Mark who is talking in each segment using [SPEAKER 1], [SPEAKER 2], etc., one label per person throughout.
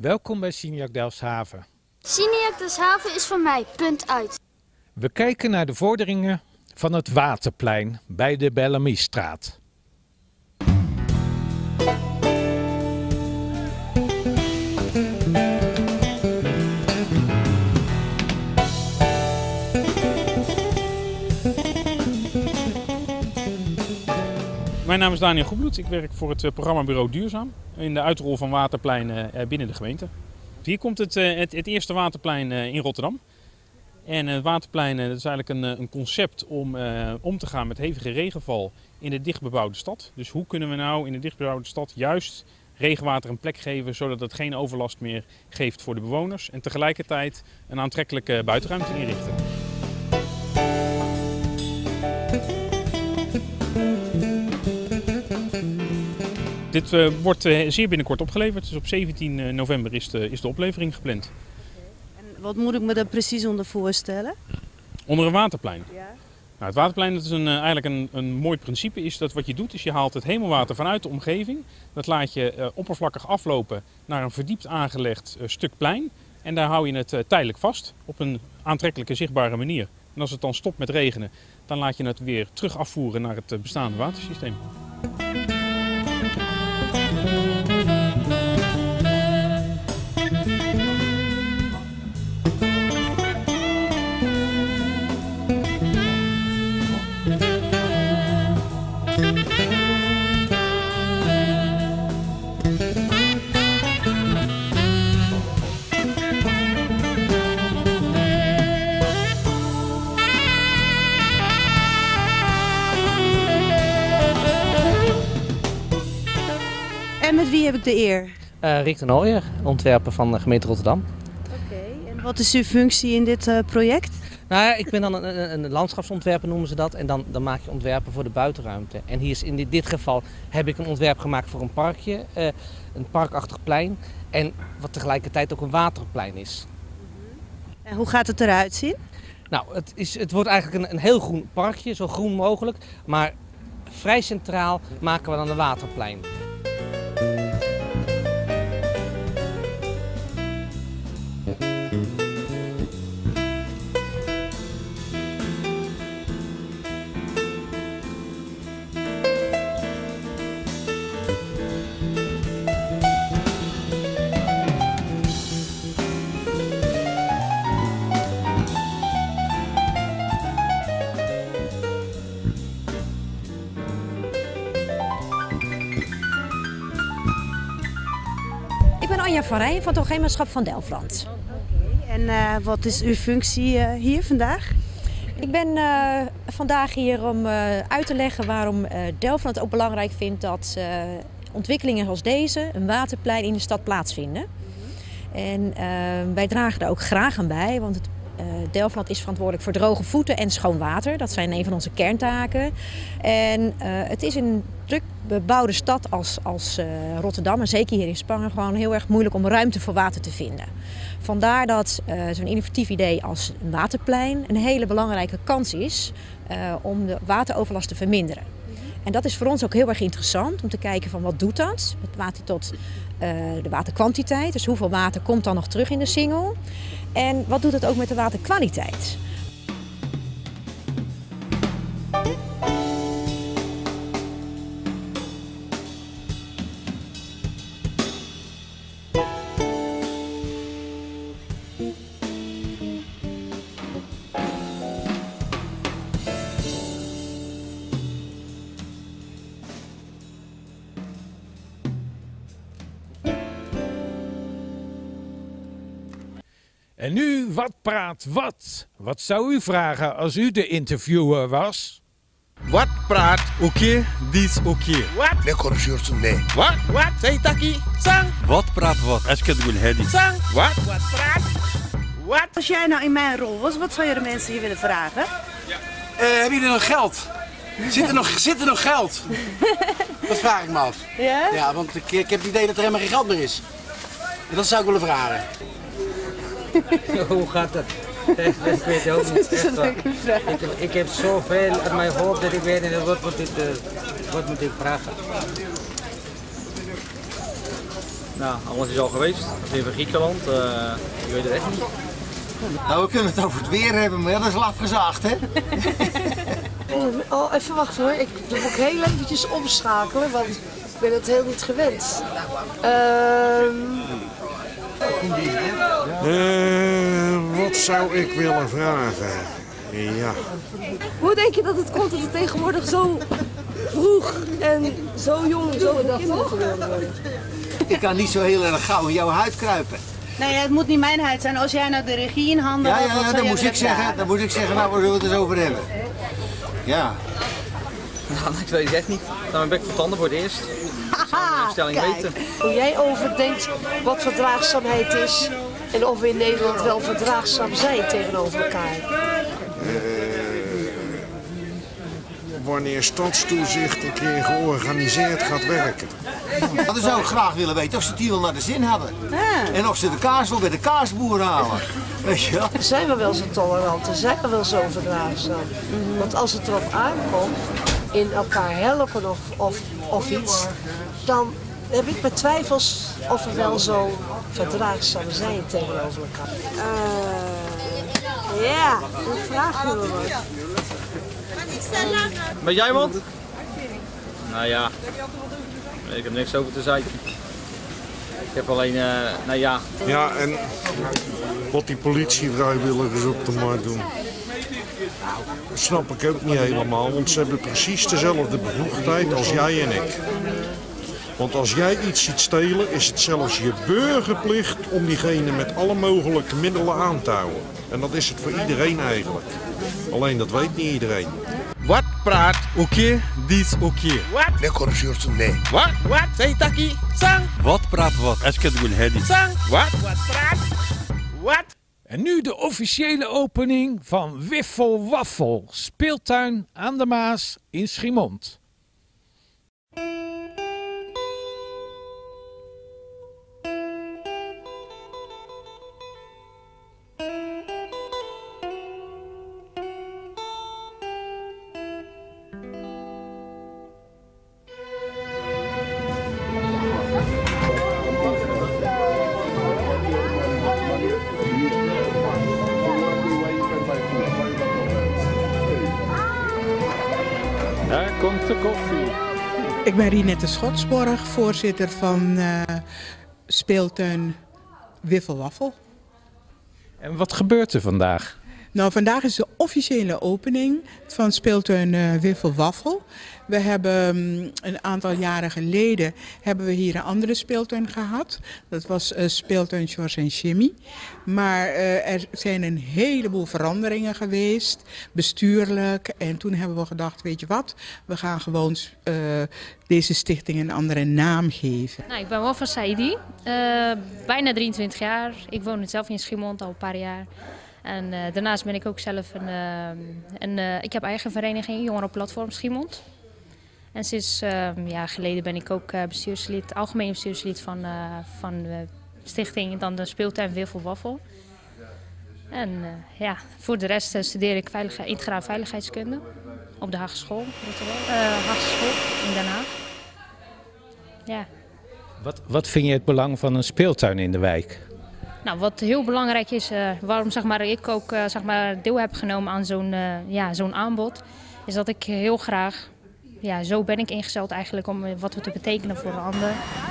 [SPEAKER 1] Welkom bij Signac Delfshaven.
[SPEAKER 2] Signac Delfshaven is van mij, punt uit.
[SPEAKER 1] We kijken naar de vorderingen van het Waterplein bij de Bellamiestraat.
[SPEAKER 3] Mijn naam is Daniel Goedbloed. Ik werk voor het programmabureau Duurzaam in de uitrol van Waterplein binnen de gemeente. Hier komt het eerste Waterplein in Rotterdam. En het Waterplein dat is eigenlijk een concept om te gaan met hevige regenval in de dichtbebouwde stad. Dus hoe kunnen we nou in de dichtbebouwde stad juist regenwater een plek geven zodat het geen overlast meer geeft voor de bewoners en tegelijkertijd een aantrekkelijke buitenruimte inrichten. Dit wordt zeer binnenkort opgeleverd, dus op 17 november is de oplevering gepland.
[SPEAKER 4] En wat moet ik me daar precies onder voorstellen?
[SPEAKER 3] Onder een waterplein?
[SPEAKER 4] Ja.
[SPEAKER 3] Nou, het waterplein, dat is eigenlijk een mooi principe, is dat wat je doet is je haalt het hemelwater vanuit de omgeving. Dat laat je oppervlakkig aflopen naar een verdiept aangelegd stuk plein. En daar hou je het tijdelijk vast op een aantrekkelijke zichtbare manier. En als het dan stopt met regenen, dan laat je het weer terug afvoeren naar het bestaande watersysteem.
[SPEAKER 4] En met wie heb ik de eer?
[SPEAKER 5] Rick de Nooijer, ontwerper van de gemeente Rotterdam.
[SPEAKER 4] Oké, en wat is uw functie in dit project?
[SPEAKER 5] Nou ja, ik ben dan een landschapsontwerper noemen ze dat. En dan maak je ontwerpen voor de buitenruimte. En hier is in dit geval heb ik een ontwerp gemaakt voor een parkje. Een parkachtig plein. En wat tegelijkertijd ook een waterplein is.
[SPEAKER 4] En hoe gaat het eruit zien?
[SPEAKER 5] Nou, het wordt eigenlijk een heel groen parkje, zo groen mogelijk. Maar vrij centraal maken we dan een waterplein.
[SPEAKER 6] Ik ben Anja van Rijn van het Hoogheemraadschap van Delfland.
[SPEAKER 4] En wat is uw functie hier vandaag?
[SPEAKER 6] Ik ben vandaag hier om uit te leggen waarom Delfland het ook belangrijk vindt dat ontwikkelingen als deze, een waterplein in de stad plaatsvinden. En wij dragen daar ook graag aan bij, want Delfland is verantwoordelijk voor droge voeten en schoon water. Dat zijn een van onze kerntaken. En het is in een druk bebouwde stad als Rotterdam, en zeker hier in Spangen, gewoon heel erg moeilijk om ruimte voor water te vinden. Vandaar dat zo'n innovatief idee als een waterplein een hele belangrijke kans is om de wateroverlast te verminderen. En dat is voor ons ook heel erg interessant om te kijken van wat doet dat met water tot de waterkwantiteit. Dus hoeveel water komt dan nog terug in de singel? En wat doet het ook met de waterkwaliteit?
[SPEAKER 1] En nu, wat praat wat? Wat zou u vragen als u de interviewer was?
[SPEAKER 7] Wat praat oké, dit oké.
[SPEAKER 8] Wat? Nee, corrigeert ze, nee.
[SPEAKER 7] Wat? Wat? Zeg taki. Sang. Wat praat wat? Als ik het goed heb. Sang. Wat?
[SPEAKER 8] Wat praat? Wat?
[SPEAKER 4] Als jij nou in mijn rol was, wat zou je de mensen hier willen vragen?
[SPEAKER 8] Ja. Hebben jullie nog geld? Zit er nog geld? Dat vraag ik me af.
[SPEAKER 4] Ja?
[SPEAKER 8] Ja, want ik heb het idee dat er helemaal geen geld meer is. En dat zou ik willen vragen.
[SPEAKER 5] Hoe gaat dat? Ik weet ook niet. Echt, ik heb zoveel uit mijn hoofd dat ik weet niet wat moet ik vragen.
[SPEAKER 9] Nou, alles is al geweest. We zijn van Griekenland. Ik weet het echt niet.
[SPEAKER 10] Nou, we kunnen het over het weer hebben, maar dat is al afgezaagd, hè?
[SPEAKER 11] Oh, even wachten hoor. Ik moet heel eventjes omschakelen, want ik ben het heel niet gewend.
[SPEAKER 12] Wat zou ik willen vragen? Ja.
[SPEAKER 11] Hoe denk je dat het komt dat het tegenwoordig zo vroeg en zo jong zo kinderen geworden worden?
[SPEAKER 10] Ik kan niet zo heel erg gauw in jouw huid kruipen.
[SPEAKER 4] Nee, het moet niet mijn huid zijn. Als jij nou de regie in handen had,
[SPEAKER 10] Ja, dat moest ik zeggen. Dan moest ik zeggen, nou, waar zullen we het eens over hebben? Ja.
[SPEAKER 9] Nou, ik weet het echt niet. Dan ben ik van tanden voor het eerst. Ik zou de stelling weten.
[SPEAKER 11] Hoe jij overdenkt wat verdraagzaamheid is en of we in Nederland wel verdraagzaam zijn tegenover elkaar.
[SPEAKER 12] Wanneer stadstoezicht een keer georganiseerd gaat werken.
[SPEAKER 10] Dat zou ik graag willen weten, of ze het hier wel naar de zin hadden. En of ze de kaas wel bij de kaasboer halen. Weet je wel?
[SPEAKER 11] Zijn we wel zo tolerant, zijn we wel zo verdraagzaam. Want als het erop aankomt, in elkaar helpen of iets, dan heb ik mijn twijfels of we wel zo verdraagzaam zijn tegenover elkaar.
[SPEAKER 4] Ja, dat vraag je me wat.
[SPEAKER 9] Ben jij iemand? Nou ja, ik heb niks over te zeggen. Ik heb alleen, nou ja.
[SPEAKER 12] Ja, en wat die politievrijwilligers op de markt doen, dat snap ik ook niet helemaal. Want ze hebben precies dezelfde bevoegdheid als jij en ik. Want als jij iets ziet stelen, is het zelfs je burgerplicht om diegene met alle mogelijke middelen aan te houden. En dat is het voor iedereen eigenlijk. Alleen dat weet niet iedereen.
[SPEAKER 7] Wat praat oké, dit oké.
[SPEAKER 10] Wat? Nee, corruptie, nee.
[SPEAKER 7] Wat? Say taki, sang. Wat praat wat? Es kan doen hedi. Sang. Wat praat?
[SPEAKER 1] Wat? En nu de officiële opening van Wiffel Waffel, speeltuin aan de Maas in Schiemond. Daar komt de koffie.
[SPEAKER 13] Ik ben Rinette Schotsborg, voorzitter van speeltuin Wiffel Waffel.
[SPEAKER 1] En wat gebeurt er vandaag?
[SPEAKER 13] Nou, vandaag is de officiële opening van speeltuin Wiffel Waffel. We hebben een aantal jaren geleden hebben we hier een andere speeltuin gehad. Dat was speeltuin George en Jimmy. Maar er zijn een heleboel veranderingen geweest, bestuurlijk. En toen hebben we gedacht, weet je wat, we gaan gewoon deze stichting een andere naam geven.
[SPEAKER 14] Nou, ik ben Wafa Saidi, bijna 23 jaar. Ik woon zelf in Schiemond al een paar jaar. En daarnaast ben ik ook zelf ik heb eigen vereniging Jongerenplatform Schiemond. En sinds jaar geleden ben ik ook bestuurslid, algemeen bestuurslid van de stichting, dan de speeltuin Wiffel Waffel. En voor de rest studeer ik integraal veiligheidskunde op de Hageschool, Hageschool in Den Haag. Ja.
[SPEAKER 1] Wat vind je het belang van een speeltuin in de wijk?
[SPEAKER 14] Nou, wat heel belangrijk is, waarom ik ook deel heb genomen aan zo'n aanbod, is dat ik heel graag, zo ben ik ingesteld eigenlijk om wat te betekenen voor een ander.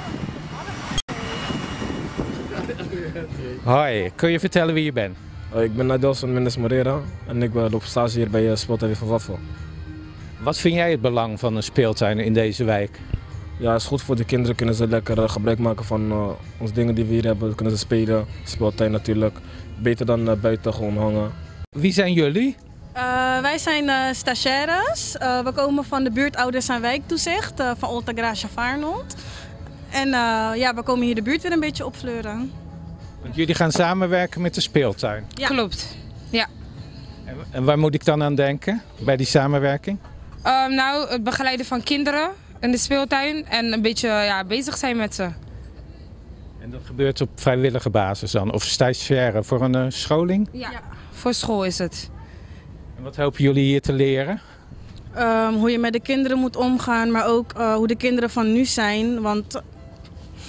[SPEAKER 1] Hoi, kun je vertellen wie je bent?
[SPEAKER 15] Ik ben Adelson Mendes Moreira en ik loop stage hier bij speeltuin Wiffel Waffel.
[SPEAKER 1] Wat vind jij het belang van een speeltuin in deze wijk?
[SPEAKER 15] Ja, het is goed voor de kinderen, kunnen ze lekker gebruik maken van onze dingen die we hier hebben. Kunnen ze spelen, speeltuin natuurlijk. Beter dan buiten gewoon hangen.
[SPEAKER 1] Wie zijn jullie?
[SPEAKER 16] Wij zijn stagiaires. We komen van de buurtouders en wijktoezicht van Olta Gracia Vaarnond. En we komen hier de buurt weer een beetje opfleuren.
[SPEAKER 1] Want jullie gaan samenwerken met de speeltuin?
[SPEAKER 16] Ja. Klopt, ja.
[SPEAKER 1] En waar moet ik dan aan denken bij die samenwerking?
[SPEAKER 16] Het begeleiden van kinderen in de speeltuin en een beetje bezig zijn met ze.
[SPEAKER 1] En dat gebeurt op vrijwillige basis dan? Of stagiaire voor een scholing?
[SPEAKER 16] Ja, voor school is het.
[SPEAKER 1] En wat hopen jullie hier te leren?
[SPEAKER 16] Hoe je met de kinderen moet omgaan, maar ook hoe de kinderen van nu zijn. Want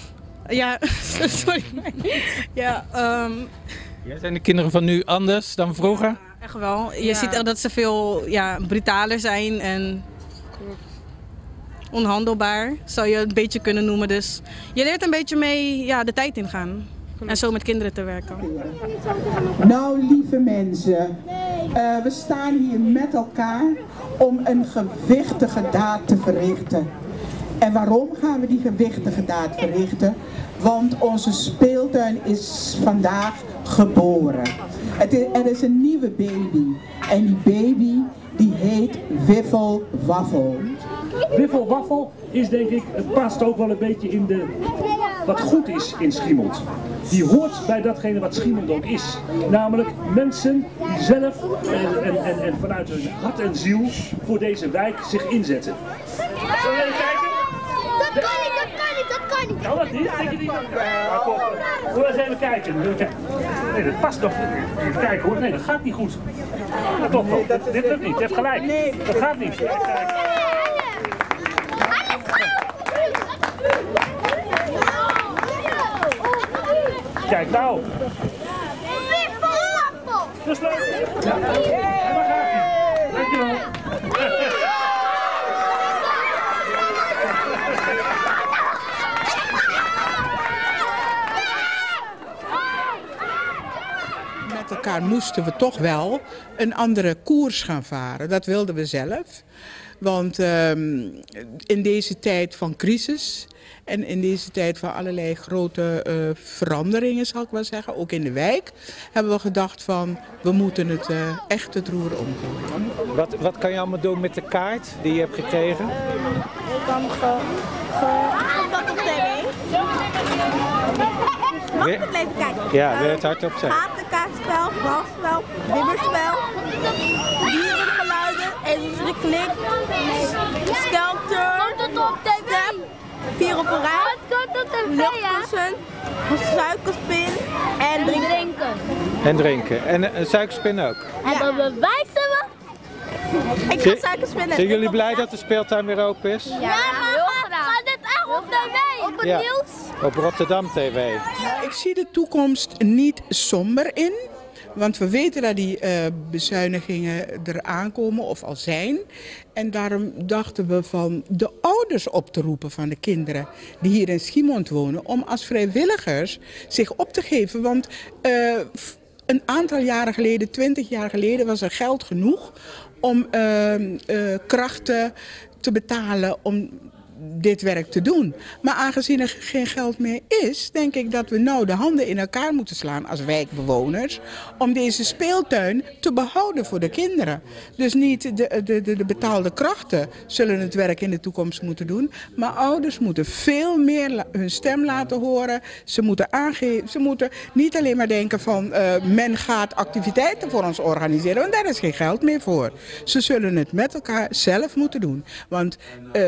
[SPEAKER 16] Ja, sorry. Ja,
[SPEAKER 1] Zijn de kinderen van nu anders dan vroeger?
[SPEAKER 16] echt wel. Je ziet echt dat ze veel brutaler zijn en onhandelbaar, zou je het een beetje kunnen noemen. Dus je leert een beetje mee de tijd ingaan en zo met kinderen te werken.
[SPEAKER 17] Nou, lieve mensen, we staan hier met elkaar om een gewichtige daad te verrichten. En waarom gaan we die gewichtige daad verrichten? Want onze speeltuin is vandaag geboren. Er is een nieuwe baby. En die baby die heet Wiffel Waffel.
[SPEAKER 18] Wiffel Waffel is denk ik, het past ook wel een beetje in wat goed is in Schiemond. Die hoort bij datgene wat Schiemond ook is. Namelijk mensen die zelf en vanuit hun hart en ziel voor deze wijk zich inzetten. Zullen we even kijken?
[SPEAKER 2] Dat kan niet.
[SPEAKER 18] Kan dat niet? Denk je niet? Zullen we eens even kijken? Nee, dat past nog. Even kijken hoor. Nee, dat gaat niet goed. Toch wel. Dit lukt niet. Je hebt gelijk. Dat gaat niet. Kijk nou. Dat is leuk. Ja, daar gaat hij. Dankjewel.
[SPEAKER 13] Met elkaar moesten we toch wel een andere koers gaan varen. Dat wilden we zelf. Want in deze tijd van crisis en in deze tijd van allerlei grote veranderingen, zal ik wel zeggen, ook in de wijk, hebben we gedacht van we moeten het echt het roer omgooien.
[SPEAKER 1] Wat kan je allemaal doen met de kaart die je hebt gekregen?
[SPEAKER 4] Ik kan dat op tv. Mag ik het even kijken?
[SPEAKER 1] Ja, wil je het hardop zeggen?
[SPEAKER 4] Gatenkaartspel, balspel, bibberspel, dierengeluiden, even klik, skelter, step, 4 op een rij, luchtkussen, suikerspin en drinken.
[SPEAKER 1] En drinken. En een suikerspin ook?
[SPEAKER 2] En dan bewijzen we.
[SPEAKER 4] Ik ga suikerspinnen.
[SPEAKER 1] Zijn jullie blij dat de speeltuin weer open is?
[SPEAKER 2] Ja, maar gaat dit echt op tv? Op het nieuws?
[SPEAKER 1] Op Rotterdam TV.
[SPEAKER 13] Ik zie de toekomst niet somber in. Want we weten dat die bezuinigingen eraan komen of al zijn. En daarom dachten we van de ouders op te roepen van de kinderen die hier in Schiemond wonen. Om als vrijwilligers zich op te geven. Want een aantal jaren geleden, 20 jaar geleden, was er geld genoeg om krachten te betalen om dit werk te doen. Maar aangezien er geen geld meer is, denk ik dat we nou de handen in elkaar moeten slaan als wijkbewoners om deze speeltuin te behouden voor de kinderen. Dus niet de betaalde krachten zullen het werk in de toekomst moeten doen, maar ouders moeten veel meer hun stem laten horen. Ze moeten aangeven, ze moeten niet alleen maar denken van men gaat activiteiten voor ons organiseren, want daar is geen geld meer voor. Ze zullen het met elkaar zelf moeten doen. Want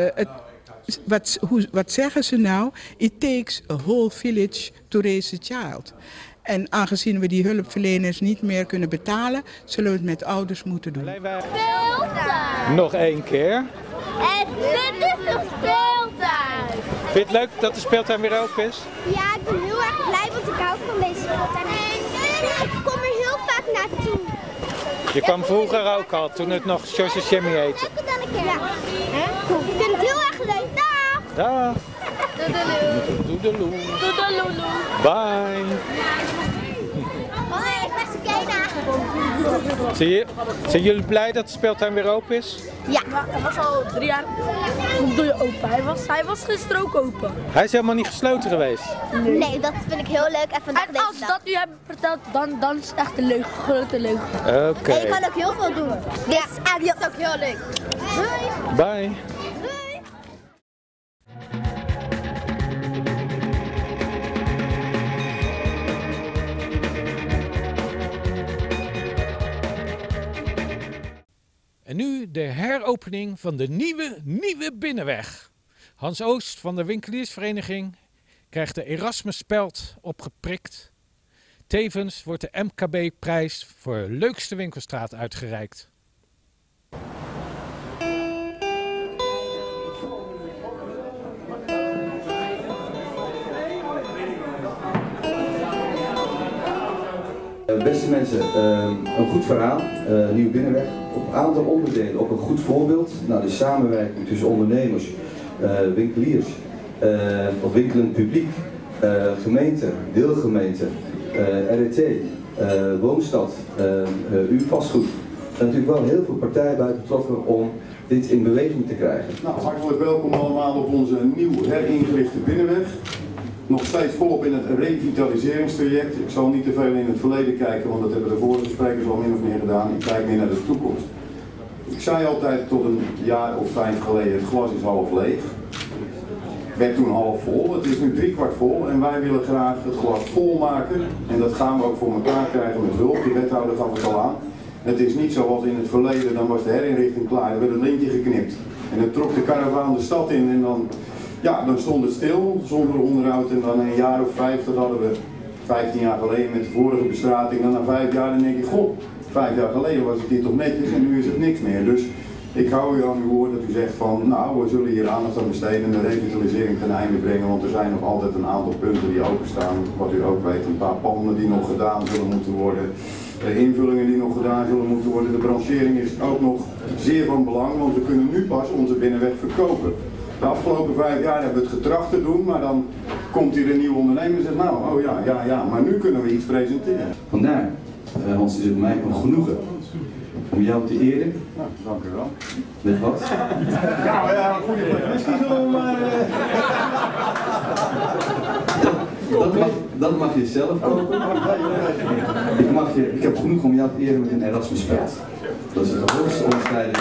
[SPEAKER 13] wat zeggen ze nou? It takes a whole village to raise a child. En aangezien we die hulpverleners niet meer kunnen betalen, zullen we het met ouders moeten doen.
[SPEAKER 2] Speeltuin.
[SPEAKER 1] Nog 1 keer.
[SPEAKER 2] En dit is de speeltuin.
[SPEAKER 1] Vind je het leuk dat de speeltuin weer open is?
[SPEAKER 2] Ja, ik ben heel erg blij, want ik hou van deze speeltuin. En ik kom er heel vaak naartoe.
[SPEAKER 1] Je kwam vroeger ook al, toen het nog George Jimmy heette.
[SPEAKER 2] Ja. Ik vind het heel erg leuk. Dag!
[SPEAKER 1] Dag!
[SPEAKER 2] Doedeloe. Doedeloe.
[SPEAKER 1] Bye!
[SPEAKER 2] Hoi, ik ben Sakena.
[SPEAKER 1] Zijn jullie blij dat de speeltuin weer open is?
[SPEAKER 2] Ja.
[SPEAKER 4] Hij was al 3 jaar open. Hij was gisteren ook open.
[SPEAKER 1] Hij is helemaal niet gesloten geweest.
[SPEAKER 2] Nee, dat vind ik heel leuk. En
[SPEAKER 4] als dat u hebt verteld, dan is het echt een leugen, grote leugen.
[SPEAKER 1] Oké.
[SPEAKER 2] En je kan ook heel veel doen. Dus dat is ook heel leuk.
[SPEAKER 1] Bye. En nu de heropening van de nieuwe Binnenweg. Hans Oost van de winkeliersvereniging krijgt de Erasmus-speld opgeprikt. Tevens wordt de MKB-prijs voor leukste winkelstraat uitgereikt.
[SPEAKER 19] Beste mensen, een goed verhaal, Nieuwe Binnenweg, op een aantal onderdelen ook een goed voorbeeld. Nou, de samenwerking tussen ondernemers, winkeliers, of winkelend publiek, gemeente, deelgemeente, RET, Woonstad, U-vastgoed. Er zijn natuurlijk wel heel veel partijen bij betrokken om dit in beweging te krijgen.
[SPEAKER 20] Nou, hartelijk welkom allemaal op onze nieuw heringerichte Binnenweg. Nog steeds volop in het revitaliseringstraject. Ik zal niet te veel in het verleden kijken, want dat hebben de vorige sprekers al min of meer gedaan. Ik kijk meer naar de toekomst. Ik zei altijd tot een jaar of 5 geleden, het glas is half leeg. Het werd toen half vol, het is nu 3/4 vol en wij willen graag het glas vol maken. En dat gaan we ook voor elkaar krijgen met hulp. De wethouder gaf het al aan. Het is niet zoals in het verleden, dan was de herinrichting klaar, er werd een lintje geknipt. En dan trok de karavaan de stad in en dan stond het stil, zonder onderhoud. En dan een jaar of 5, dat hadden we 15 jaar geleden met de vorige bestrating. Dan na 5 jaar dan denk ik, goh, 5 jaar geleden was het hier toch netjes en nu is het niks meer. Dus ik hou u aan uw woord dat u zegt van, nou, we zullen hier aandacht aan besteden en de revitalisering ten einde brengen. Want er zijn nog altijd een aantal punten die openstaan, wat u ook weet. Een paar panden die nog gedaan zullen moeten worden. De invullingen die nog gedaan zullen moeten worden. De branchering is ook nog zeer van belang, want we kunnen nu pas onze binnenweg verkopen. De afgelopen 5 jaar hebben we het getracht te doen, maar dan komt hier een nieuwe ondernemer en zegt nou, oh ja, maar nu kunnen we iets presenteren.
[SPEAKER 19] Vandaar, Hans, is het mij een genoegen om jou te eren.
[SPEAKER 20] Nou, dank u wel.
[SPEAKER 19] Met wat?
[SPEAKER 20] Ja, goede whisky zullen we maar...
[SPEAKER 19] Dat mag je zelf kopen. Ik heb genoeg om jou te eren met een Erasmuspeld. Dat is de hoogste onderscheiding.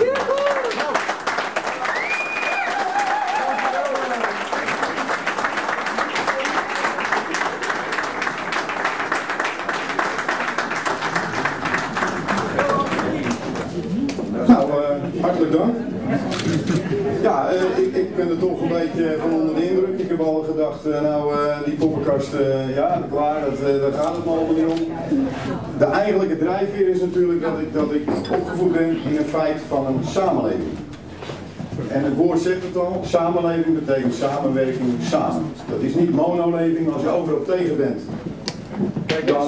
[SPEAKER 20] Nou, hartelijk dank. Ja, ik ben er toch een beetje van onder de indruk. Ik heb al gedacht, die poppenkast, ja, klaar, daar gaat het maar allemaal niet om. De eigenlijke drijfveer is natuurlijk dat ik opgevoed ben in een feit van een samenleving. En het woord zegt het al, samenleving betekent samenwerking, samen. Dat is niet monoleving, als je overal tegen bent. Dan...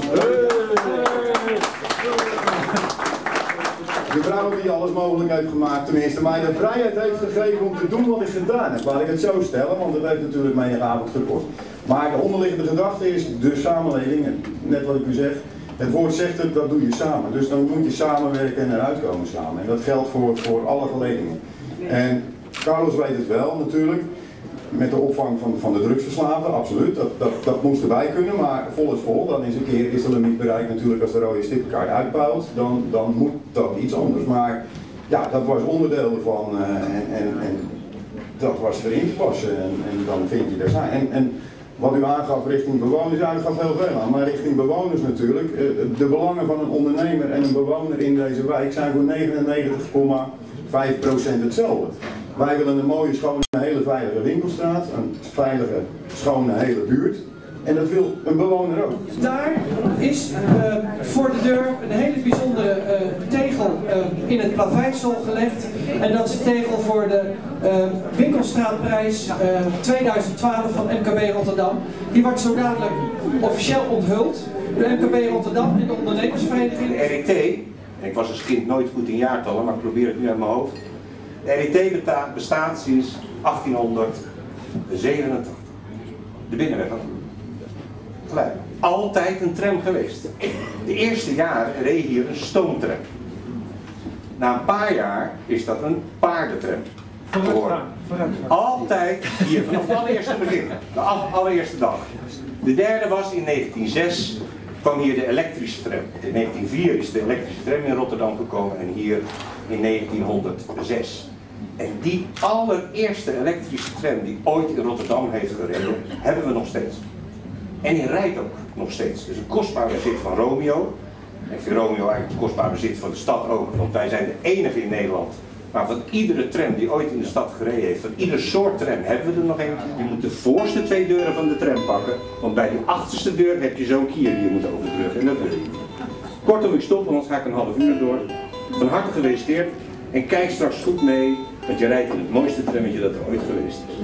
[SPEAKER 20] De vrouw die alles mogelijk heeft gemaakt, tenminste mij de vrijheid heeft gegeven om te doen wat ik gedaan heb. Laat ik het zo stellen, want dat heeft natuurlijk mijn avond gekost. Maar de onderliggende gedachte is de samenleving, net wat ik u zeg, het woord zegt het, dat doe je samen. Dus dan moet je samenwerken en eruit komen samen. En dat geldt voor alle geledingen. En Carlos weet het wel natuurlijk, met de opvang van de drugsverslaafden, absoluut, dat moest erbij kunnen, maar vol is vol. Dan is de limiet bereikt natuurlijk als de rode stipkaart uitbouwt, dan moet dat iets anders. Maar ja, dat was onderdeel ervan en dat was erin te passen en dan vind je daar zijn. En wat u aangaf richting bewoners, ja, dat gaf heel veel aan, maar richting bewoners natuurlijk. De belangen van een ondernemer en een bewoner in deze wijk zijn voor 99,5% hetzelfde. Wij willen een mooie, schone, hele veilige winkelstraat, een veilige, schone, hele buurt. En dat wil een bewoner ook.
[SPEAKER 21] Daar is voor de deur een hele bijzondere tegel in het plaveisel gelegd. En dat is de tegel voor de winkelstraatprijs 2012 van MKB Rotterdam. Die wordt zo dadelijk officieel onthuld door MKB Rotterdam en de ondernemersvereniging.
[SPEAKER 22] De RET, ik was als kind nooit goed in jaartallen, maar ik probeer het nu uit mijn hoofd. De RET bestaat sinds 1887. De binnenweg. Altijd een tram geweest. De eerste jaren reed hier een stoomtram. Na een paar jaar is dat een paardentram geworden. Altijd hier, vanaf het allereerste begin. De allereerste dag. De derde was in 1906. Kwam hier de elektrische tram. In 1904 is de elektrische tram in Rotterdam gekomen en hier in 1906. En die allereerste elektrische tram die ooit in Rotterdam heeft gereden, hebben we nog steeds. En die rijdt ook nog steeds. Dus een kostbaar bezit van Romeo. Ik vind Romeo eigenlijk een kostbaar bezit van de stad ook, want wij zijn de enige in Nederland. Maar van iedere tram die ooit in de stad gereden heeft, van ieder soort tram hebben we er nog eentje. Je moet de voorste 2 deuren van de tram pakken, want bij die achterste deur heb je zo'n kier die je moet overbruggen. En dat wil je. Kortom, ik stop, anders ga ik een half uur door. Van harte gefeliciteerd en kijk straks goed mee, want je rijdt in het mooiste trammetje dat er ooit geweest is.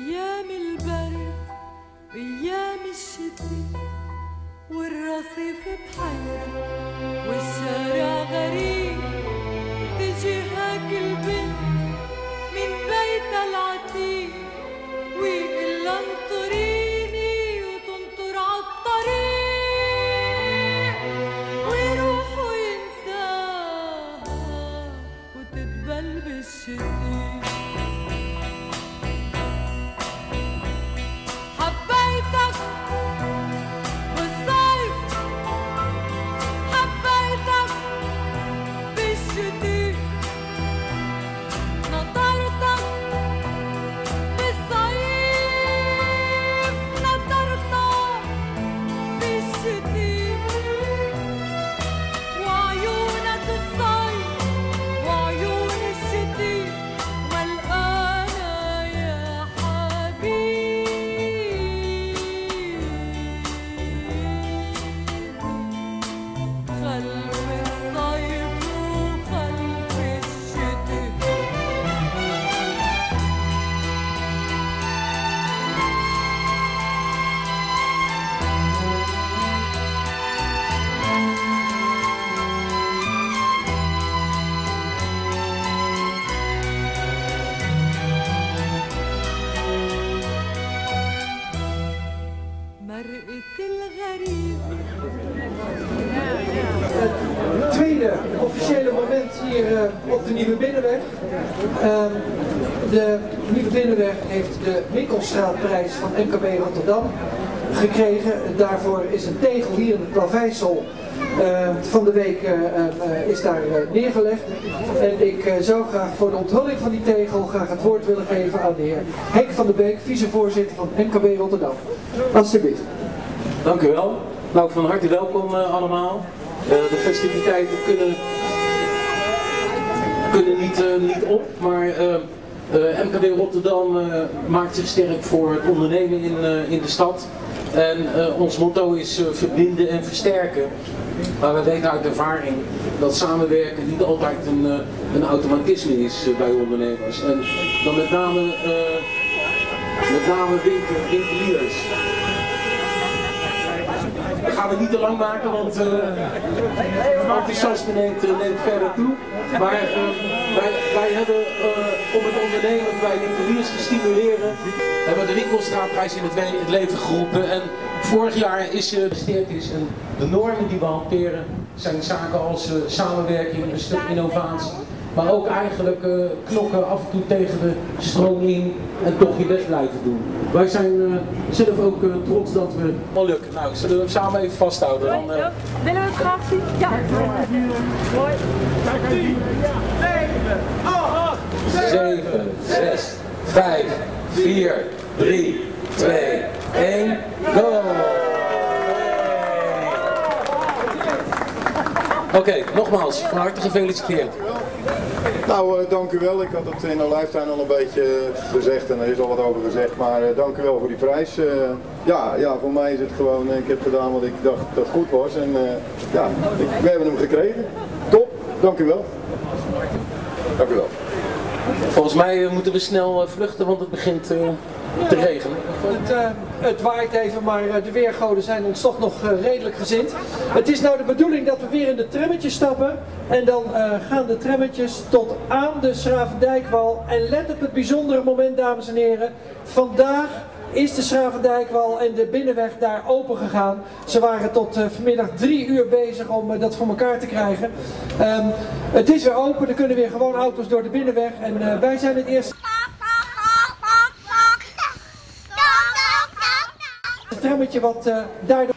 [SPEAKER 3] أيام البرد أيام الشتاء والرصيف بحيرة والشارع غريب تجيهك البنت من بيتها العتيق ويقول لها انطريني وتنطر عالطريق ويروح وينساها وتتبل بالشتاء. حبيتك بالصيف حبيتك بالشتاء نطرتك بالصيف نطرتك بالشتاء وعيونك الصيف وعيون الشتاء ملقانة يا حبيبي خلف الصيف وخلف الشتاء. مرقة الغريب.
[SPEAKER 21] Het tweede officiële moment hier op de Nieuwe Binnenweg. De Nieuwe Binnenweg heeft de Winkelstraatprijs van MKB Rotterdam gekregen. Daarvoor is een tegel hier in het Plaveisel van de week is daar neergelegd. En ik zou graag voor de onthulling van die tegel graag het woord willen geven aan de heer Henk van der Beek, vicevoorzitter van MKB Rotterdam. Alsjeblieft.
[SPEAKER 6] Dank u wel. Nou, van harte welkom allemaal. De festiviteiten kunnen niet op, maar MKB Rotterdam maakt zich sterk voor het ondernemen in de stad. En ons motto is verbinden en versterken. Maar we weten uit ervaring dat samenwerken niet altijd een automatisme is bij ondernemers. En dan met name winkeliers. Dat gaan we niet te lang maken, want het enthousiasme neemt verder toe. Maar wij hebben om het ondernemen bij winkeliers te stimuleren, hebben we de Winkelstraatprijs in het leven geroepen. En vorig jaar is gesteerd is. En de normen die we hanteren zijn zaken als samenwerking, een stuk innovatie. Maar ook eigenlijk knokken af en toe tegen de stroom in en toch je best blijven doen. Wij zijn zelf ook trots dat we het lukken. Nou, zullen we hem samen even vasthouden? Dan,
[SPEAKER 3] Willen we het graag zien? Ja. Mooi.
[SPEAKER 6] 10, 9, 8, 7, 6, 5, 4, 3, 2, 1, go! Oké, nogmaals, van harte gefeliciteerd.
[SPEAKER 20] Nou, dank u wel. Ik had het in de lifetime al een beetje gezegd en er is al wat over gezegd, maar dank u wel voor die prijs. Ja, voor mij is het gewoon, ik heb gedaan wat ik dacht dat goed was en we hebben hem gekregen. Top, dank u wel. Dank u wel.
[SPEAKER 6] Volgens mij moeten we snel vluchten, want het begint te regenen.
[SPEAKER 21] Het waait even, maar de weergoden zijn ons toch nog redelijk gezind. Het is nou de bedoeling dat we weer in de trammetjes stappen. En dan gaan de trammetjes tot aan de Schravendijkwal. En let op het bijzondere moment, dames en heren. Vandaag is de Schravendijkwal en de Binnenweg daar open gegaan. Ze waren tot vanmiddag 3 uur bezig om dat voor elkaar te krijgen. Het is weer open, er kunnen weer gewoon auto's door de Binnenweg. En wij zijn het eerste. Het trammetje wat daardoor.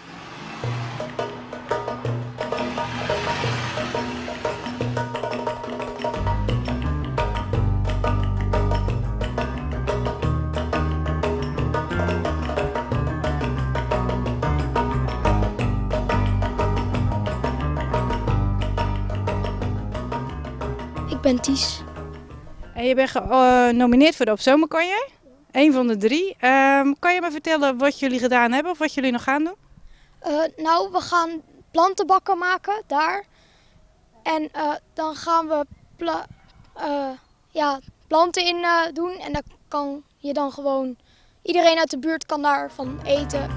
[SPEAKER 2] Ik ben Ties.
[SPEAKER 23] En je bent genomineerd voor de Op Zomerkonje. Eén van de 3. Kan je me vertellen wat jullie gedaan hebben of wat jullie nog gaan doen?
[SPEAKER 2] Nou, we gaan plantenbakken maken daar. En dan gaan we planten in doen. En daar kan je dan gewoon iedereen uit de buurt kan daarvan eten.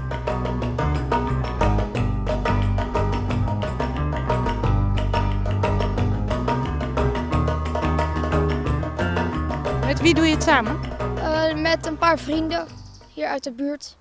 [SPEAKER 23] Met wie doe je het samen?
[SPEAKER 2] Met een paar vrienden hier uit de buurt.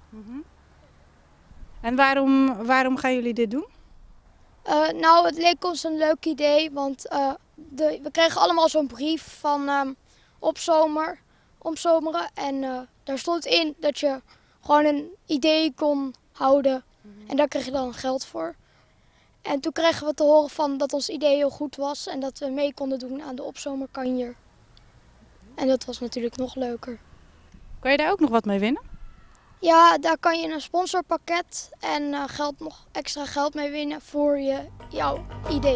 [SPEAKER 23] En waarom gaan jullie dit doen?
[SPEAKER 2] Nou, het leek ons een leuk idee, want we kregen allemaal zo'n brief van opzomeren. En daar stond in dat je gewoon een idee kon houden en daar kreeg je dan geld voor. En toen kregen we te horen van dat ons idee heel goed was en dat we mee konden doen aan de opzomerkanjer. En dat was natuurlijk nog leuker.
[SPEAKER 23] Kan je daar ook nog wat mee winnen?
[SPEAKER 2] Ja, daar kan je een sponsorpakket en nog extra geld mee winnen voor jouw idee.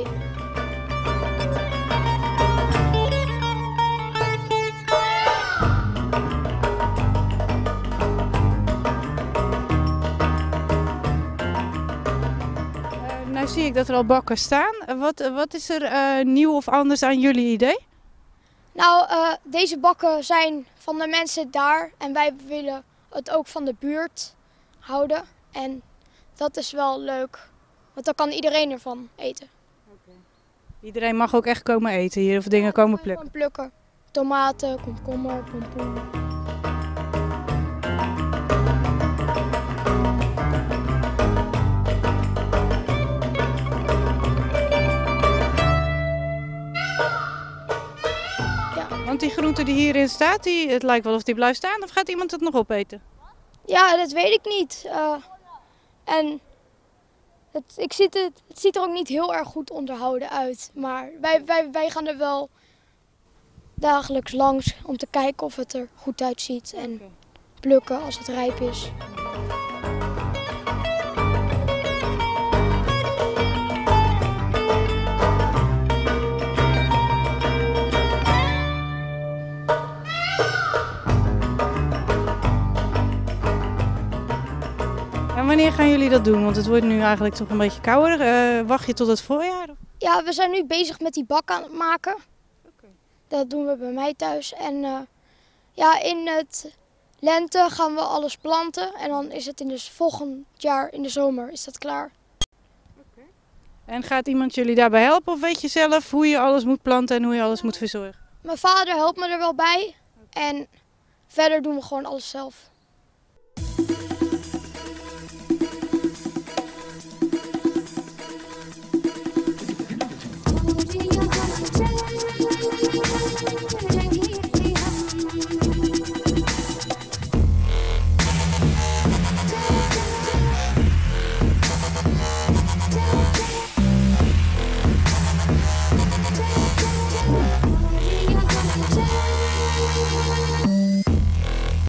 [SPEAKER 23] Nou zie ik dat er al bakken staan. Wat is er nieuw of anders aan jullie idee?
[SPEAKER 2] Nou, deze bakken zijn van de mensen daar en wij willen het ook van de buurt houden. En dat is wel leuk, want dan kan iedereen ervan eten.
[SPEAKER 23] Iedereen mag ook echt komen eten hier of dingen komen plukken?
[SPEAKER 2] Plukken. Tomaten, komkommer, pompoen.
[SPEAKER 23] Want die groente die hierin staat, het lijkt wel of die blijft staan, of gaat iemand het nog opeten?
[SPEAKER 2] Ja, dat weet ik niet. En het ziet er ook niet heel erg goed onderhouden uit. Maar wij gaan er wel dagelijks langs om te kijken of het er goed uitziet. En plukken als het rijp is.
[SPEAKER 23] En wanneer gaan jullie dat doen? Want het wordt nu eigenlijk toch een beetje kouder. Wacht je tot het voorjaar?
[SPEAKER 2] Ja, we zijn nu bezig met die bak aan het maken. Dat doen we bij mij thuis. En in het lente gaan we alles planten. En dan is het volgend jaar in de zomer is dat klaar.
[SPEAKER 23] En gaat iemand jullie daarbij helpen? Of weet je zelf hoe je alles moet planten en hoe je alles moet verzorgen?
[SPEAKER 2] Mijn vader helpt me er wel bij. En verder doen we gewoon alles zelf.